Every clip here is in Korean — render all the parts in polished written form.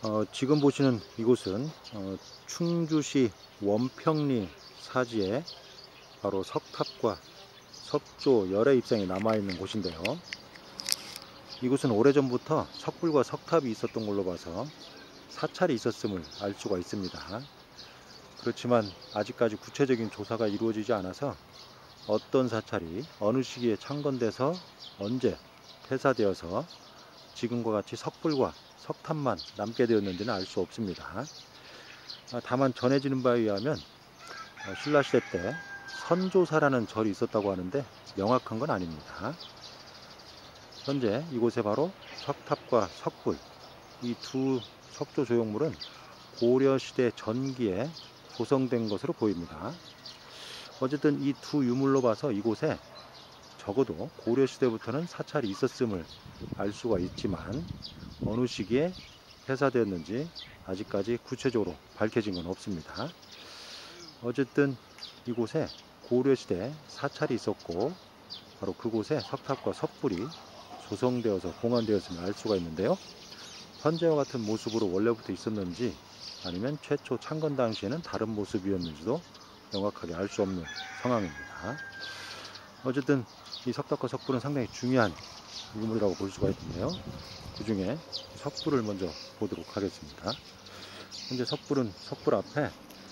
지금 보시는 이곳은 충주시 원평리 사지에 바로 석탑과 석조 열애 입상이 남아있는 곳인데요. 이곳은 오래전부터 석불과 석탑이 있었던 걸로 봐서 사찰이 있었음을 알 수가 있습니다. 그렇지만 아직까지 구체적인 조사가 이루어지지 않아서 어떤 사찰이 어느 시기에 창건돼서 언제 폐사되어서 지금과 같이 석불과 석탑만 남게 되었는지는 알 수 없습니다. 다만 전해지는 바에 의하면 신라시대 때 선조사라는 절이 있었다고 하는데 명확한 건 아닙니다. 현재 이곳에 바로 석탑과 석불, 이 두 석조 조형물은 고려시대 전기에 조성된 것으로 보입니다. 어쨌든 이 두 유물로 봐서 이곳에 적어도 고려시대부터는 사찰이 있었음을 알 수가 있지만 어느 시기에 폐사되었는지 아직까지 구체적으로 밝혀진 건 없습니다. 어쨌든 이곳에 고려시대 사찰이 있었고 바로 그곳에 석탑과 석불이 조성되어서 봉안되었음을 알 수가 있는데요. 현재와 같은 모습으로 원래부터 있었는지 아니면 최초 창건 당시에는 다른 모습이었는지도 명확하게 알 수 없는 상황입니다. 어쨌든 이 석탑과 석불은 상당히 중요한 유물이라고 볼 수가 있는데요. 그 중에 석불을 먼저 보도록 하겠습니다. 현재 석불은 석불 앞에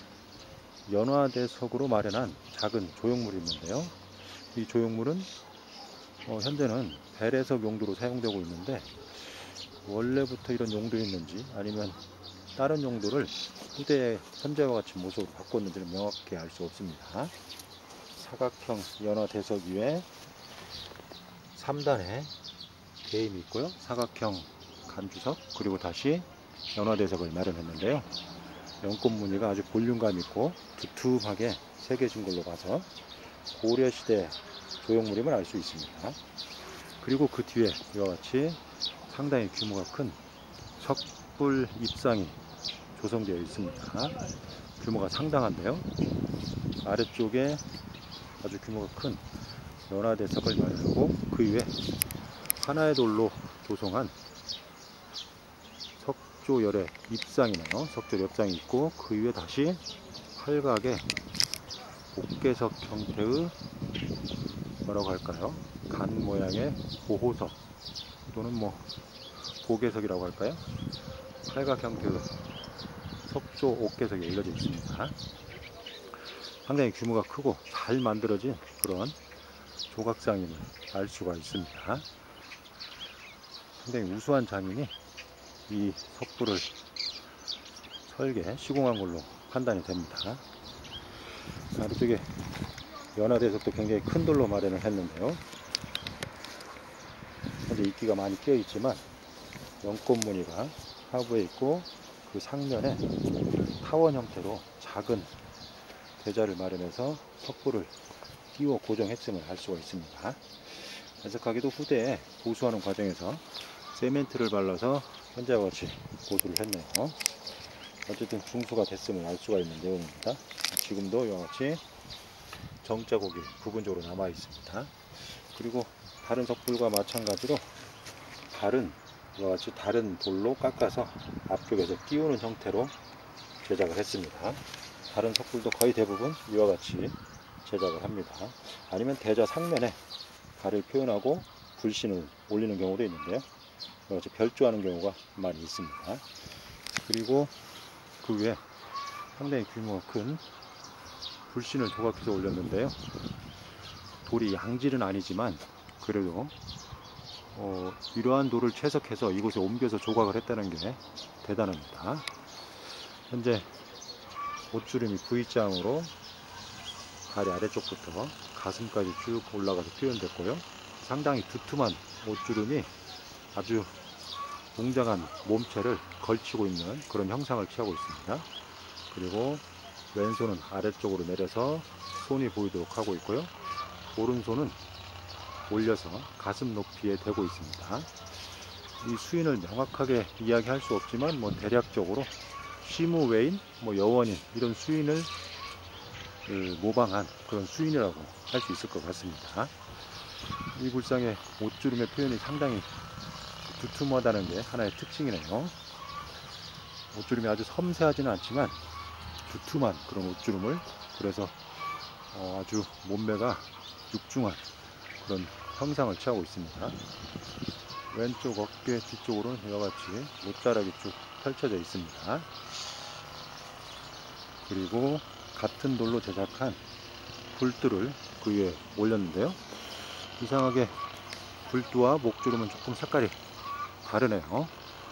연화대석으로 마련한 작은 조형물이 있는데요. 이 조형물은 현재는 배례석 용도로 사용되고 있는데 원래부터 이런 용도였는지 아니면 다른 용도를 후대에 현재와 같이 모습으로 바꿨는지는 명확히 알 수 없습니다. 사각형 연화대석 위에 3단의 개임이 있고요. 사각형 간주석 그리고 다시 연화대석을 마련했는데요. 연꽃 무늬가 아주 볼륨감 있고 두툼하게 새겨진 걸로 봐서 고려시대 조형물임을 알 수 있습니다. 그리고 그 뒤에 이와 같이 상당히 규모가 큰 석불 입상이 조성되어 있습니다. 규모가 상당한데요. 아래쪽에 아주 규모가 큰 연화대석을 마련하고 그 위에 하나의 돌로 조성한 석조열의 입상이네요. 석조 엽상이 있고 그 위에 다시 활각의 옥계석 형태의 뭐라고 할까요? 간 모양의 보호석 또는 뭐 보계석이라고 할까요? 활각 형태의 석조 옥계석이 이루어져 있습니다. 상당히 규모가 크고 잘 만들어진 그런 조각상임을 알 수가 있습니다. 상당히 우수한 장인이 이 석불을 설계, 시공한 걸로 판단이 됩니다. 아래쪽에 연화대석도 굉장히 큰 돌로 마련을 했는데요. 현재 이끼가 많이 끼어 있지만 연꽃 무늬가 하부에 있고 그 상면에 타원 형태로 작은 대자를 마련해서 석불을 끼워 고정했음을 알 수가 있습니다. 안석하게도 후대에 보수하는 과정에서 세멘트를 발라서 현재와 같이 고수를 했네요. 어쨌든 중수가 됐음을 알 수가 있는 내용입니다. 지금도 이와 같이 정자곡이 부분적으로 남아 있습니다. 그리고 다른 석불과 마찬가지로 이와 같이 다른 돌로 깎아서 앞쪽에서 끼우는 형태로 제작을 했습니다. 다른 석불도 거의 대부분 이와 같이 제작을 합니다. 아니면 대자 상면에 달을 표현하고 불신을 올리는 경우도 있는데요. 이와 같이 별조하는 경우가 많이 있습니다. 그리고 그 위에 상당히 규모가 큰 불신을 조각해서 올렸는데요. 돌이 양질은 아니지만 그래도 이러한 돌을 채석해서 이곳에 옮겨서 조각을 했다는 게 대단합니다. 현재 옷주름이 V자형으로 다리 아래쪽부터 가슴까지 쭉 올라가서 표현됐고요. 상당히 두툼한 옷주름이 아주 웅장한 몸체를 걸치고 있는 그런 형상을 취하고 있습니다. 그리고 왼손은 아래쪽으로 내려서 손이 보이도록 하고 있고요. 오른손은 올려서 가슴 높이에 대고 있습니다. 이 수인을 명확하게 이야기할 수 없지만 대략적으로 시무웨인, 여원인 이런 수인을 모방한 그런 수인이라고 할 수 있을 것 같습니다. 이 불상의 옷주름의 표현이 상당히 두툼하다는 게 하나의 특징이네요. 옷주름이 아주 섬세하지는 않지만 두툼한 그런 옷주름을, 그래서 아주 몸매가 육중한 그런 형상을 취하고 있습니다. 왼쪽 어깨 뒤쪽으로는 이와 같이 못자락이 쭉 펼쳐져 있습니다. 그리고 같은 돌로 제작한 불두를 그 위에 올렸는데요. 이상하게 불두와 목주름은 조금 색깔이 다르네요.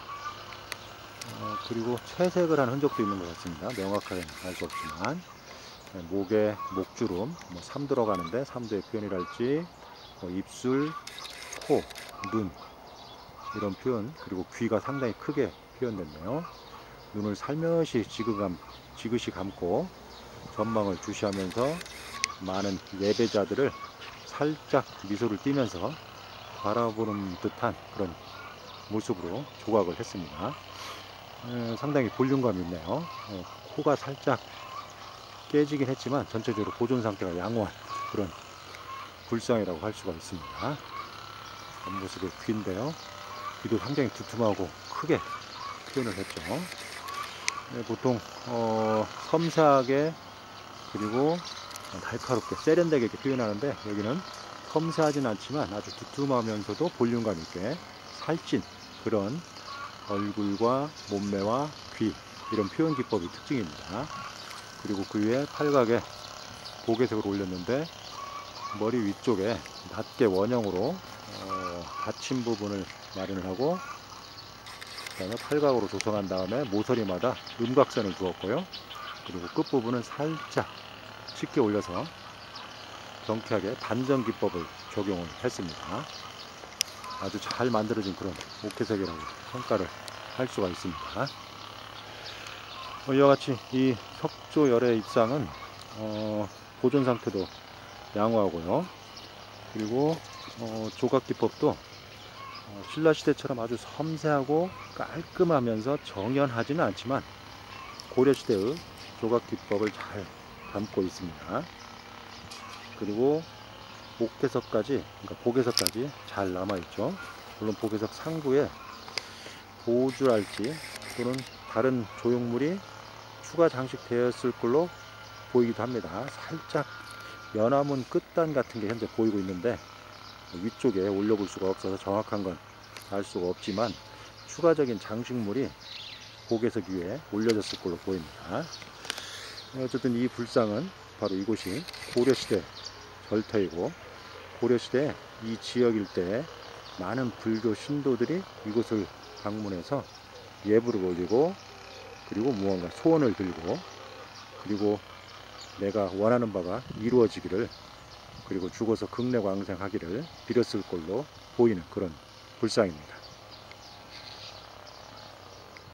그리고 채색을 한 흔적도 있는 것 같습니다. 명확하게 알 수 없지만 목에 목주름, 삼 들어가는데 삼두의 표현이랄지, 입술, 코, 눈 이런 표현, 그리고 귀가 상당히 크게 표현됐네요. 눈을 살며시 지그시 감고 전망을 주시하면서 많은 예배자들을 살짝 미소를 띠면서 바라보는 듯한 그런 모습으로 조각을 했습니다. 상당히 볼륨감이 있네요. 코가 살짝 깨지긴 했지만 전체적으로 보존 상태가 양호한 그런 불상이라고 할 수가 있습니다. 옆모습의 귀인데요. 귀도 상당히 두툼하고 크게 표현을 했죠. 보통 섬세하게 그리고 날카롭게 세련되게 이렇게 표현하는데, 여기는 섬세하진 않지만 아주 두툼하면서도 볼륨감 있게 살찐 그런 얼굴과 몸매와 귀, 이런 표현 기법이 특징입니다. 그리고 그 위에 팔각에 보개색을 올렸는데, 머리 위쪽에 낮게 원형으로 받침 부분을 마련을 하고, 그 다음에 팔각으로 조성한 다음에 모서리마다 음각선을 두었고요. 그리고 끝부분은 살짝 쉽게 올려서 경쾌하게 반전 기법을 적용을 했습니다. 아주 잘 만들어진 그런 목회색이라고 평가를 할 수가 있습니다. 이와 같이 이 석조열의 입상은 보존 상태도 양호하고요. 그리고 조각 기법도 신라시대처럼 아주 섬세하고 깔끔하면서 정연하지는 않지만 고려시대의 조각 기법을 잘 담고 있습니다. 그리고 목회석까지, 그러니까 보개석까지 잘 남아있죠. 물론 보개석 상부에 보주랄지 또는 다른 조형물이 추가 장식되었을 걸로 보이기도 합니다. 살짝 연화문 끝단 같은 게 현재 보이고 있는데, 위쪽에 올려볼 수가 없어서 정확한 건 알 수가 없지만 추가적인 장식물이 보개석 위에 올려졌을 걸로 보입니다. 어쨌든 이 불상은 바로 이곳이 고려시대 절터이고, 고려시대 이 지역 일대에 많은 불교 신도들이 이곳을 방문해서 예불을 올리고, 그리고 무언가 소원을 빌고, 그리고 내가 원하는 바가 이루어지기를, 그리고 죽어서 극례광생하기를 빌었을 걸로 보이는 그런 불상입니다.